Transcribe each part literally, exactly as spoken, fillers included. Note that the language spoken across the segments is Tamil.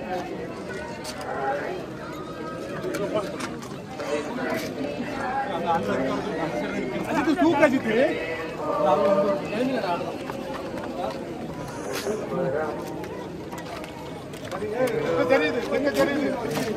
அது சூப்பர் அஜித் தெரியுது எங்க தெரியுது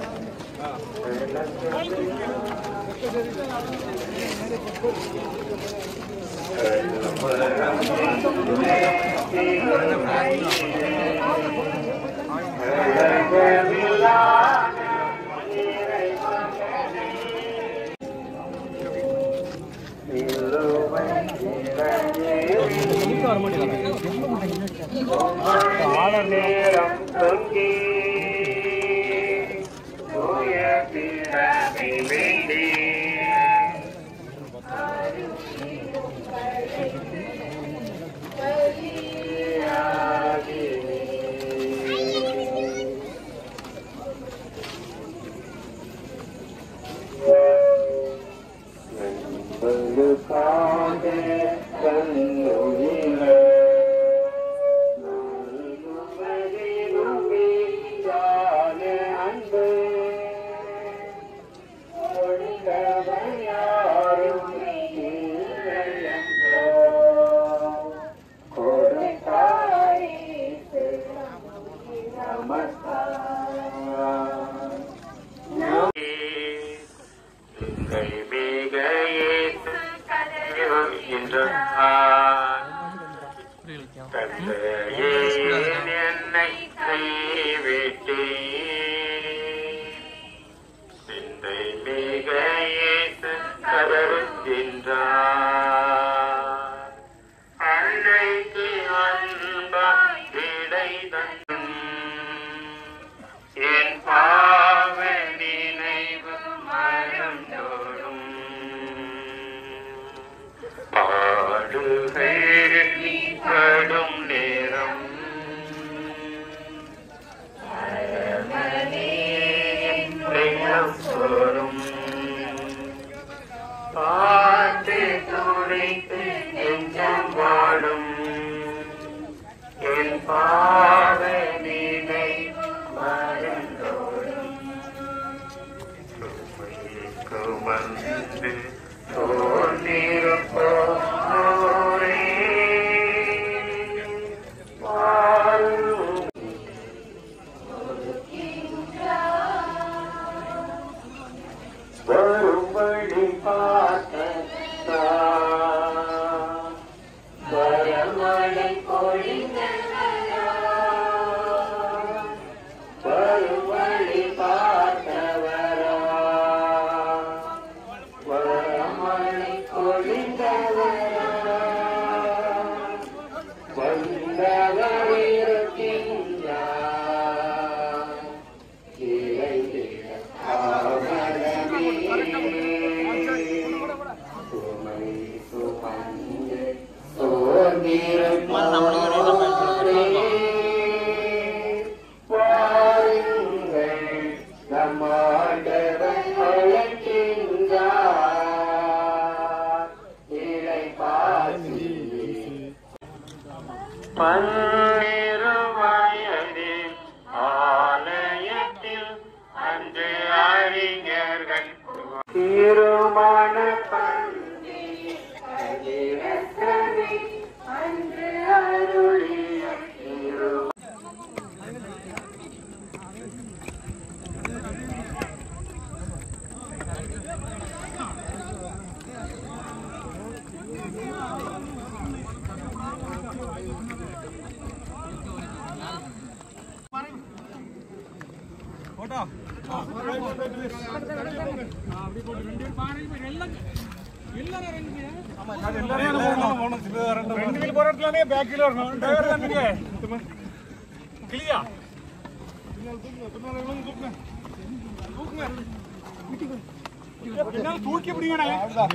தூக்கி பிடிங்க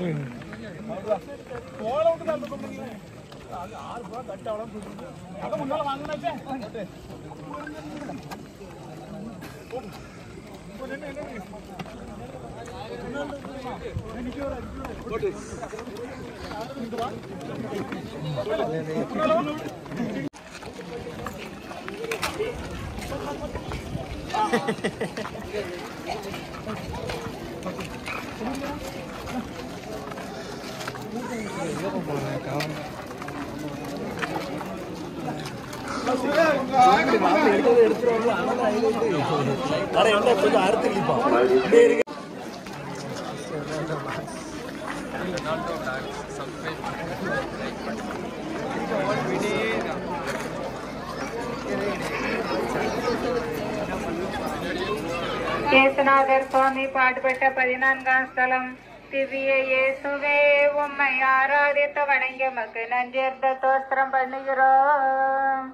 முன்னால வாங்கினாச்சே ஏசுநாதர் சுவாமி பாடுபட்ட பதினான்காம் ஸ்தலம். திவ்ய இயேசுவே, உம்மை ஆராதித்து வணங்கி மக்கு நன்றியர்த்த தோத்திரம் பண்ணுகிறோம்.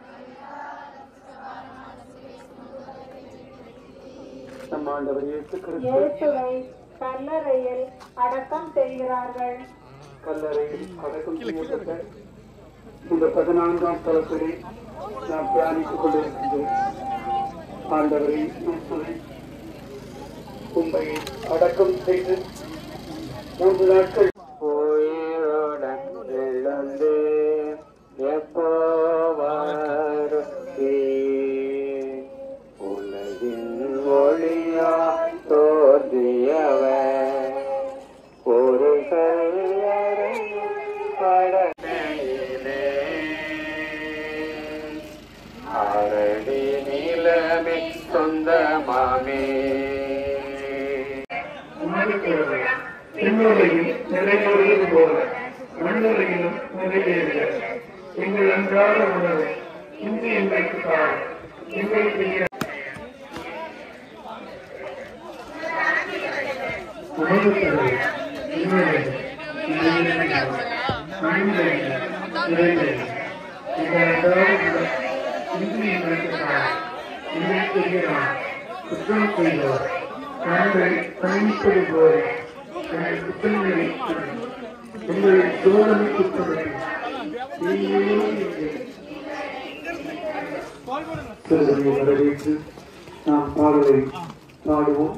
இயேசுவை கல்லறையில் அடக்கம் செய்கிறார்கள். கல்லறையில் அடக்கம் செய்யப்பட்ட இந்த பதினான்காம் தளத்திலே நாம் தியானித்துக் கொண்டிருக்கின்றோம். ஆண்டவரை இயேசுவை உம்மை அடக்கம் செய்து மூன்று நாட்கள் உயிருடன் எழுந்து எப்போ உலகின் ஒளியாய் தோன்றியவர் ஒரு கல்லறையில் படத்திலே அரடி நிலமே சொந்தமாமே இன்னொரையில் நிறைவேறுவது போல மண்ணுரையிலும் நிறைவேறுக. எங்கள் அன்றாட உணவை இன்று எங்களுக்கு தாழ் எங்களுக்கு உணவுகளை இன்னொரு நிறைவேறு. எங்கள் அன்றாட உணவை இன்று எங்களுக்கு தாழ் எங்களுக்கு குற்றம் செய்தோர் நாங்கள் பயணிப்பது போல எங்கள் குற்றங்களை எங்களை சோதனைக்குட்படுத்தி வரவேற்று நாம் பாடலை பாடுவோம்.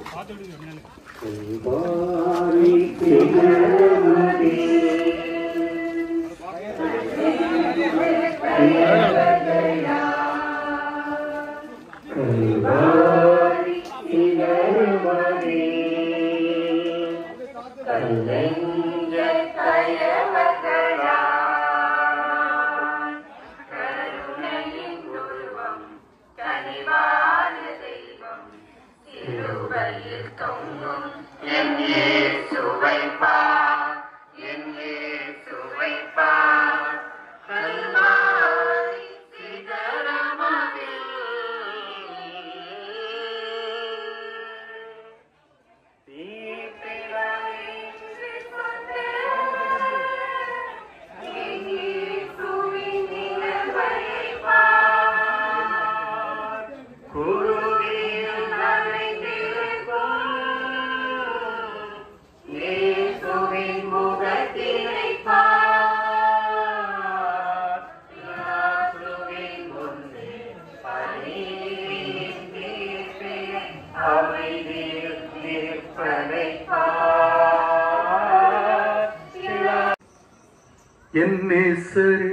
என் நேசரே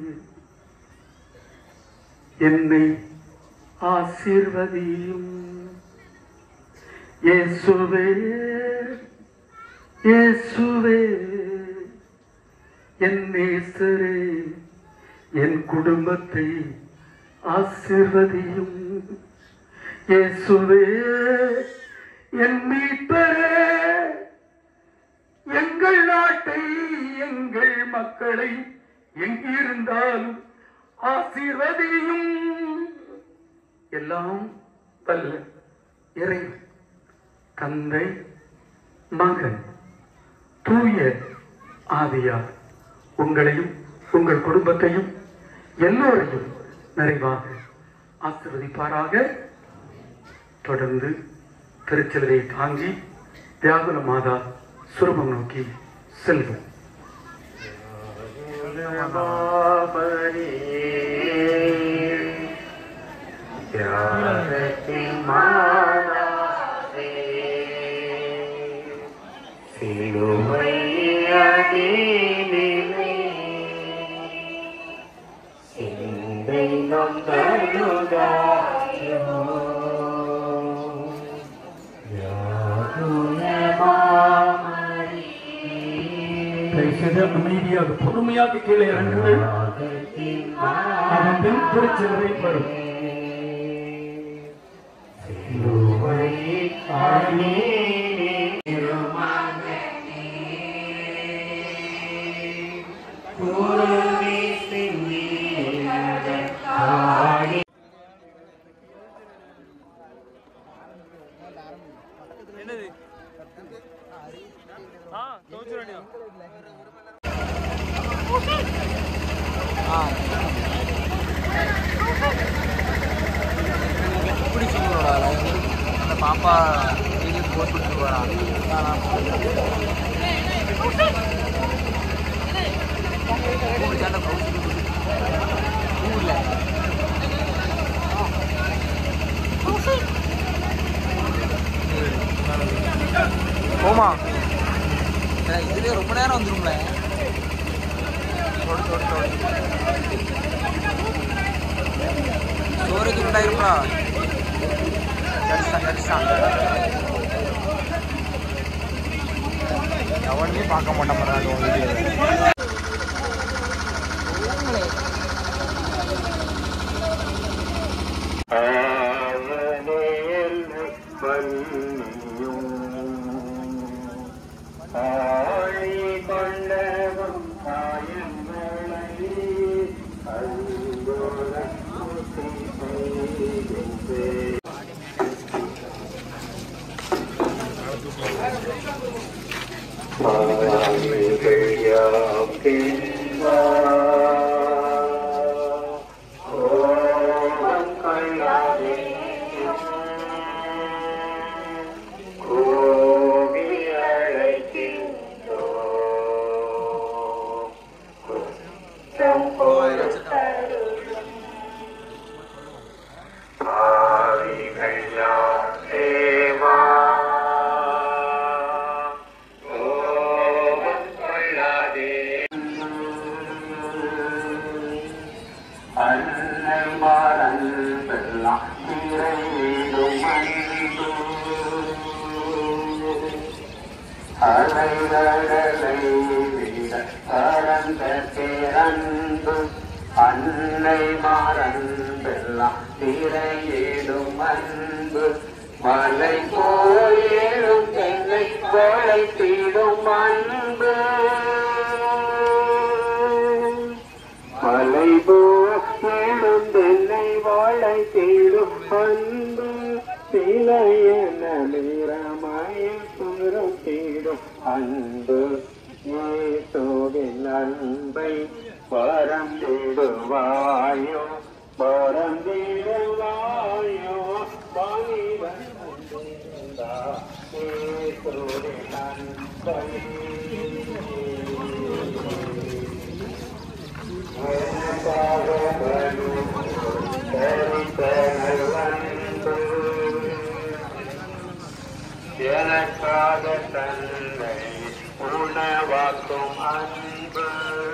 என்னை ஆசீர்வதியும். இயேசுவே இயேசுவே என் நேசரே என் குடும்பத்தை ஆசீர்வதியும். இயேசுவே என் மீட்பரே எங்கள் நாட்டை எங்கள் மக்களை எங்கிருந்தாலும் ஆசீர்வதியும். எல்லாம் வல்ல இறைவன் தந்தை மகன் தூய ஆவியார் உங்களையும் உங்கள் குடும்பத்தையும் எல்லோரையும் நிறைவாக ஆசீர்வதிப்பாராக. தொடர்ந்து திருச்சிலுவை தாங்கி தியாகுல மாதா சுரூபம் நோக்கி செல்வோம். சிந்தை நொந்தருக ஜெபிக்கிறது அமைதியாக பொறுமையாக கீழே இறங்குங்கள். அதன் பின் திருச்சிலுவை வரும். அந்த பாப்பா வீடியோ போஸ்ட் கொடுத்துட்டு போறான். போமா இதுலயே ரொம்ப நேரம் வந்துரும்ல. ஸ்டோரேஜ் உண்டாயிருப்பா. எவனுமே பார்க்க மாட்டேன் வீடியோ. அன்னை மாறன்பெல்லாம் திரையிடும் அன்பு மலை போயிடும் தென்னை வளைத்திடும் அன்பு மலை போயிடும் தென்னை வளைத்திடும் அன்பு சிலையன நிறமயில் சுரத்திடும் அன்பு இயேசுவின் அன்பை பரந்திடுவாயோ பரந்திடுவாயோ பணிவன் இயேசுவின் அன்பை எனக்காக தன்னை உணவாக்கும் அன்பு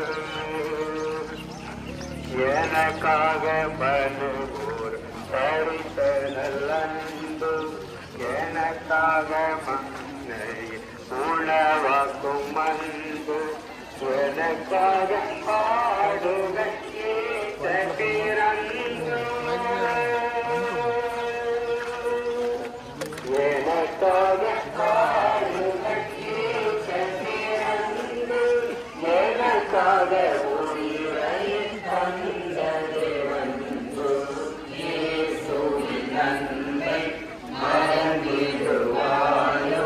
எனக்காக பலுவோர் தரித்த நல்லன்பு எனக்காக மண்ணை உணவாக்கும் அன்பு எனக்காக பாடுகள் கேட்ட பிறந்து எனக்காக பாடுகள் கேட்ட பிறந்து எனக்காக உயிரை தந்தது வந்து இயேசுவின் அன்பை மறந்திடுவாயோ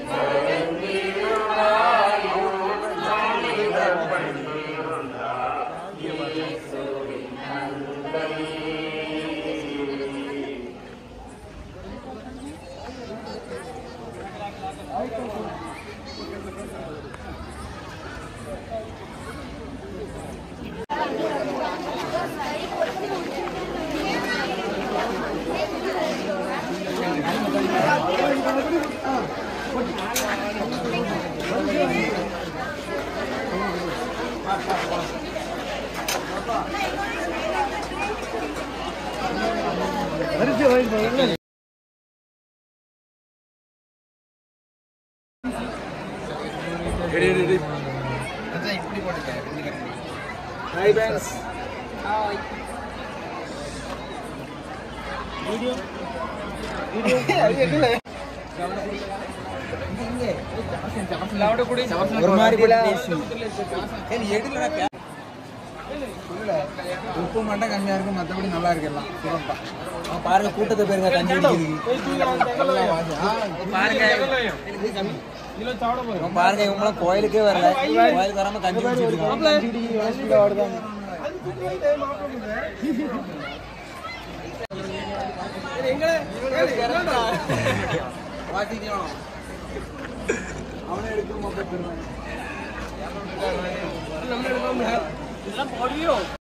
மறந்திடுவாயோ மனிதர் பண்ணிருந்தா இயேசுவின் அன்பை Ready, ready. Hi friends. Video video ஒரு மாதிரி உப்பு மட்டும் கம்மியா இருக்கும், மற்றபடி நல்லா இருக்கு எல்லாம் சிறப்பா. பாருங்க கூட்டத்தை பேருங்க கஞ்சி பாருங்க. பாருங்க இவங்களாம் கோயிலுக்கே வரல, கோயிலுக்கு வராம கஞ்சி குடிச்சிருக்காங்க. அவனே எடுக்கணும்.